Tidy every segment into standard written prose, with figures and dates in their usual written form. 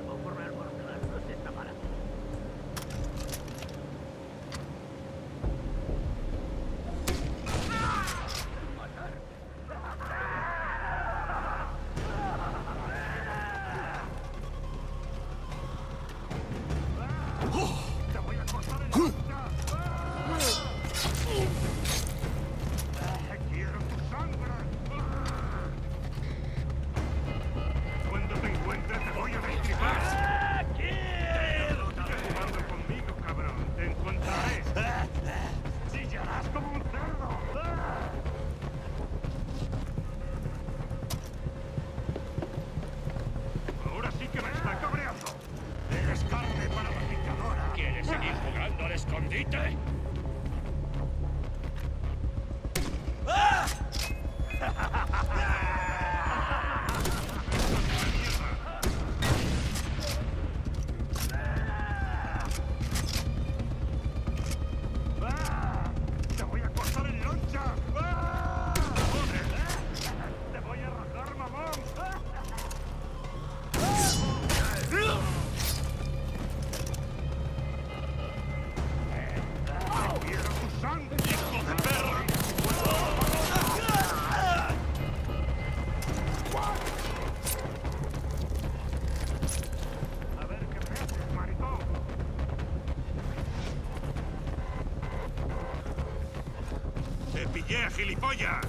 ¡Yeah, gilipollas!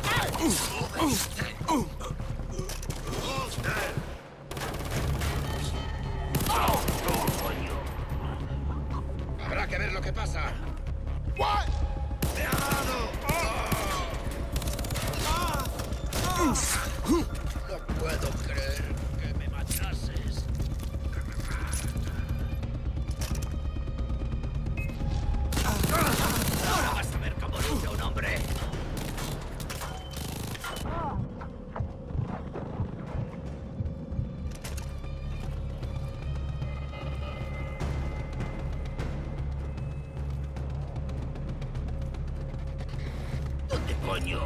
Habrá que ver lo que pasa. ¡Me ha dado! No puedo creer que me matases. Ahora vas a ver cómo lucha un hombre. ¿Dónde coño?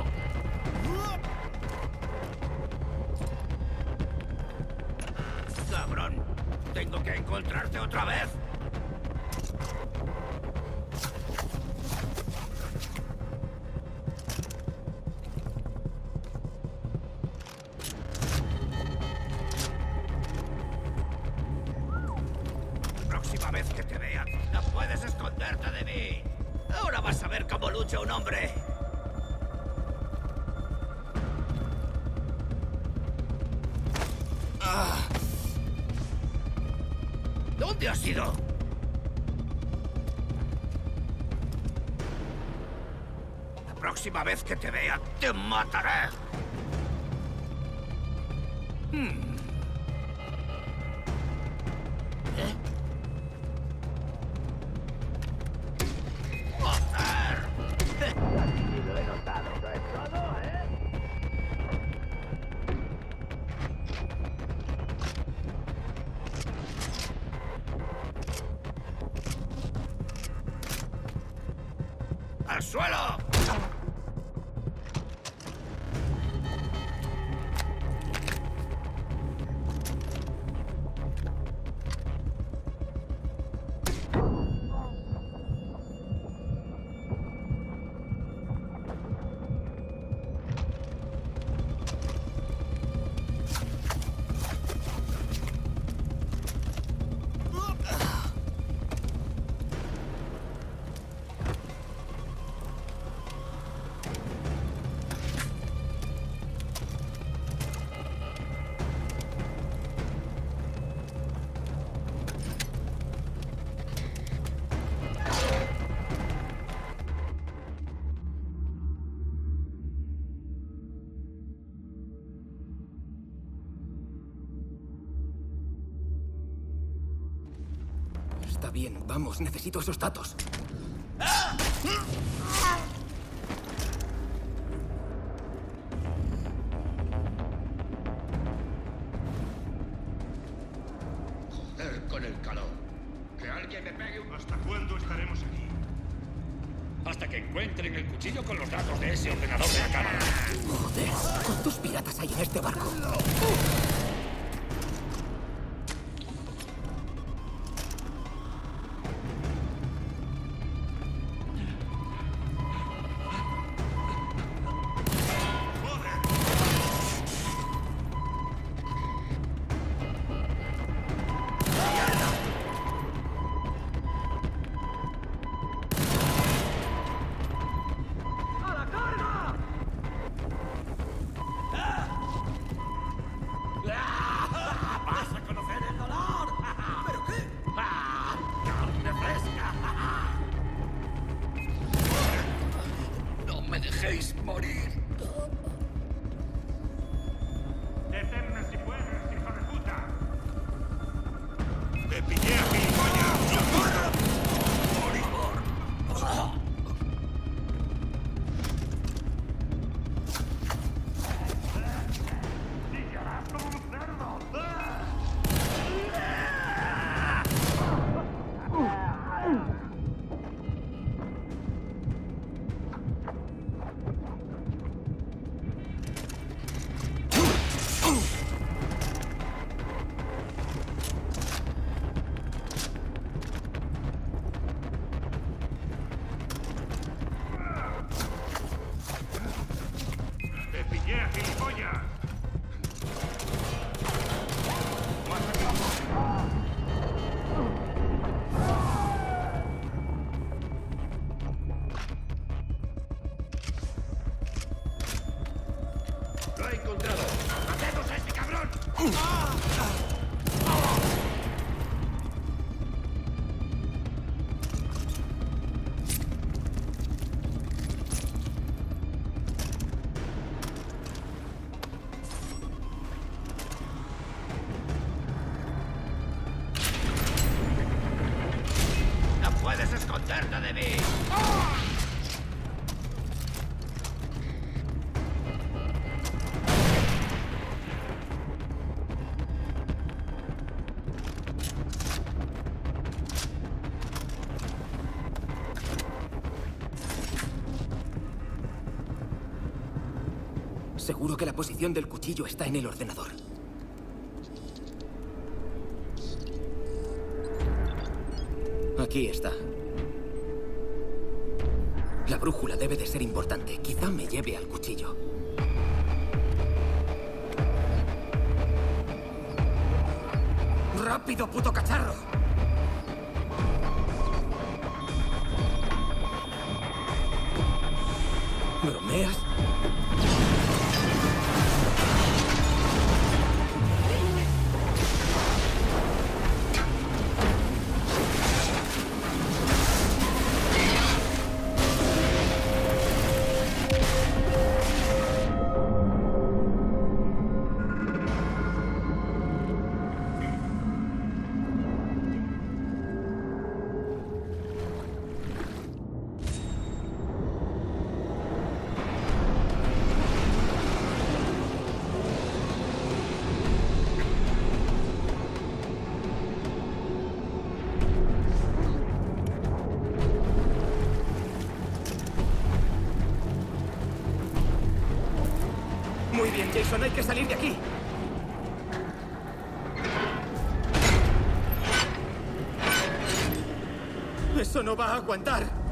Cabrón, tengo que encontrarte otra vez. La próxima vez que te vean, no puedes esconderte de mí. Ahora vas a ver cómo lucha un hombre. ¿Dónde has ido? La próxima vez que te vea, te mataré. ¿Eh? ¡Joder! Lo he notado, ¿no es todo, eh? ¡Al suelo! Está bien, vamos, necesito esos datos. Joder, con el calor. Que alguien me pegue un... ¿Hasta cuándo estaremos aquí? Hasta que encuentren el cuchillo con los datos de ese ordenador de la cámara. Joder, ¿cuántos piratas hay en este barco? ¡No puedes esconderte de mí! Seguro que la posición del cuchillo está en el ordenador. Aquí está. La brújula debe de ser importante. Quizá me lleve al cuchillo. ¡Rápido, puto cacharro! ¿Bromeas? Muy bien, Jason, hay que salir de aquí. Eso no va a aguantar.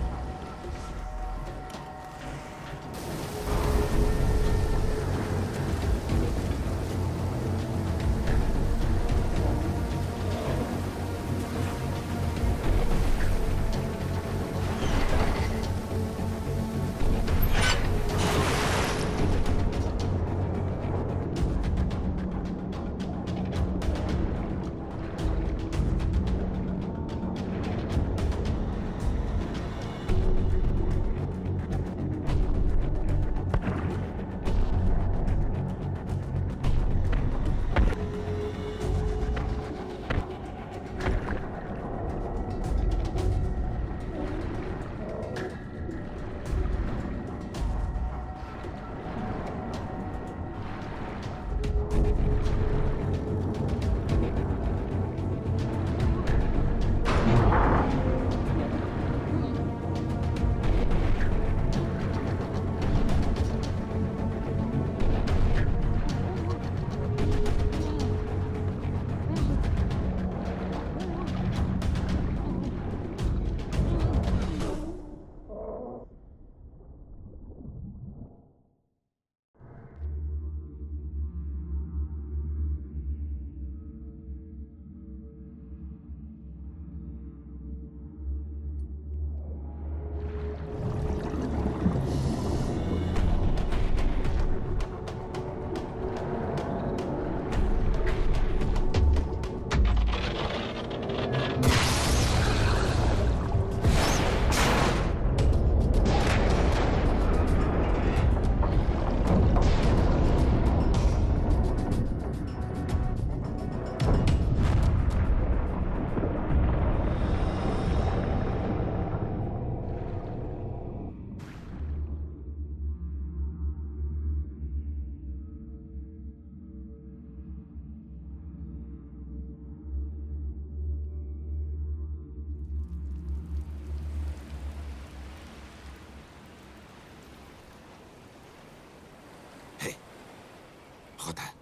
J.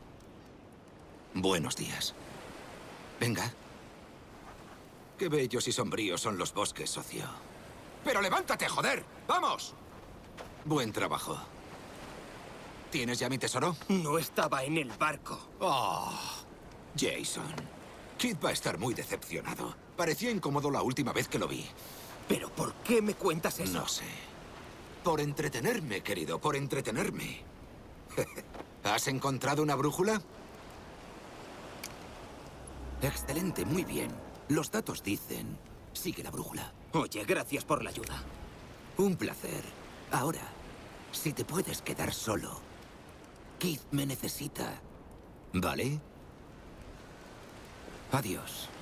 Buenos días. Venga. Qué bellos y sombríos son los bosques, socio. ¡Pero levántate, joder! ¡Vamos! Buen trabajo. ¿Tienes ya mi tesoro? No estaba en el barco. Oh, Jason. Kid va a estar muy decepcionado. Parecía incómodo la última vez que lo vi. ¿Pero por qué me cuentas eso? No sé. Por entretenerme, querido, por entretenerme. ¿Has encontrado una brújula? Excelente, muy bien. Los datos dicen... Sigue la brújula. Oye, gracias por la ayuda. Un placer. Ahora, si te puedes quedar solo... Keith me necesita. ¿Vale? Adiós.